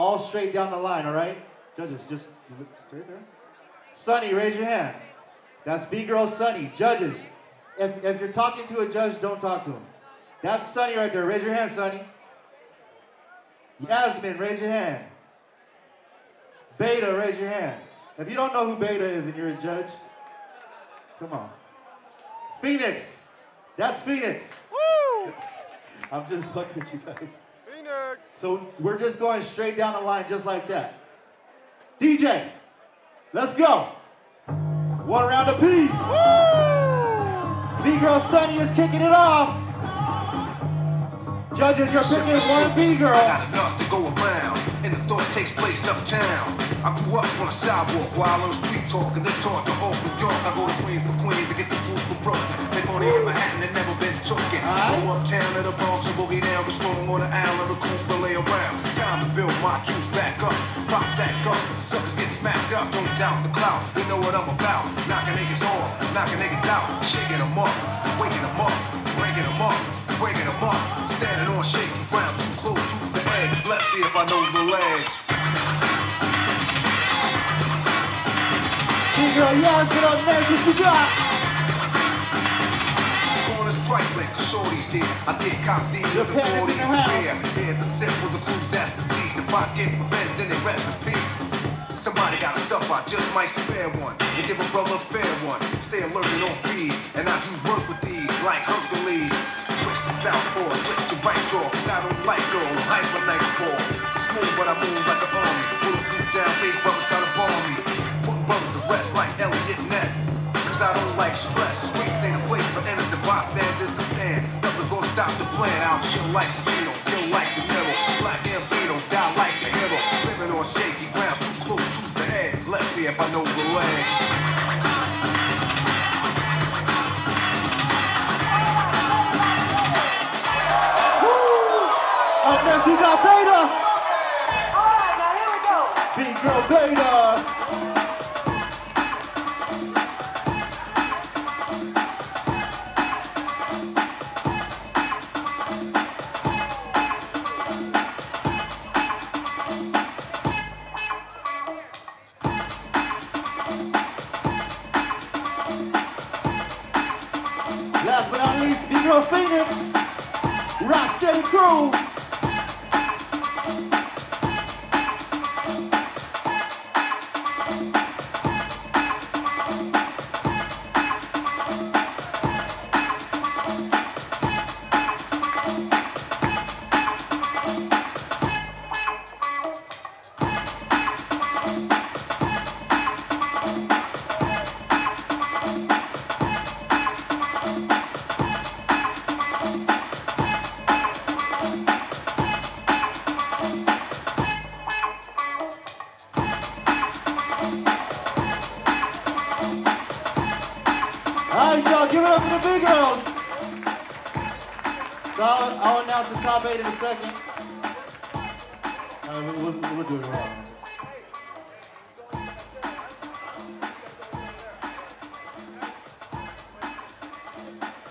All straight down the line, all right? Judges, just look straight there. Sunny, raise your hand. That's Bgirls Sunny. Judges, if you're talking to a judge, don't talk to him. That's Sunny right there. Raise your hand, Sunny. Yasmin, raise your hand. Beta, raise your hand. If you don't know who Beta is and you're a judge, come on. FeeNx, that's FeeNx. Woo! I'm just looking at you guys. FeeNx. So we're just going straight down the line just like that. DJ, let's go. One round apiece. Bgirls Sunny is kicking it off. Judges, you're picking one B-girl. I got enough to go around, and the thought takes place uptown. I grew up on a sidewalk while I was street talking, then taught to old New York. I go to Queens for Queens to get the food for Brooklyn. Make money in Manhattan and never been talking. Go uptown to the Bronx and boogie down, go strong on the island, the Cooper lay around. Time to build my juice back up, pop back up. Suckers get smacked up, don't doubt the clout. They know what I'm about, knocking niggas off, knocking niggas out, shaking them up, waking them up, breaking them up, breaking them up. Standing on shaky ground, too close to the edge. Let's see if I know the ledge. Bgirl, yes, get up next, what you got? Corners trifling, shorty's here. I get cop deep with the 40s here. Here's a sip for the crew that's deceased. If I get revenge, then they rest in peace. Somebody got himself, I just might spare one and give a brother a fair one. Stay alert and on fees, and I do work with these like Hercules. Switch to southpaw, switch to right jaw, cause I don't like girl, hyper nightfall. Smooth but I move like an army. Bulletproof down, face brothers try to bomb me. Putting brothers to rest like Elliot Ness. Cause I don't like stress. Streets ain't a place for innocent bystanders to stand. Nothing's gonna stop the plan. I'll chill like Pacino, kill like De Niro. Black Gambino, die like the hero. Living on shaky ground, too close to the edge. Let's see if I know the ledge. Up next, we got Beta. All right, now here we go. B-girl Beta. Last but not least, Bgirls FeeNx. Rock Steady Crew. Alright, y'all, give it up for the Bgirls. So I'll announce the top 8 in a second. We'll do it wrong.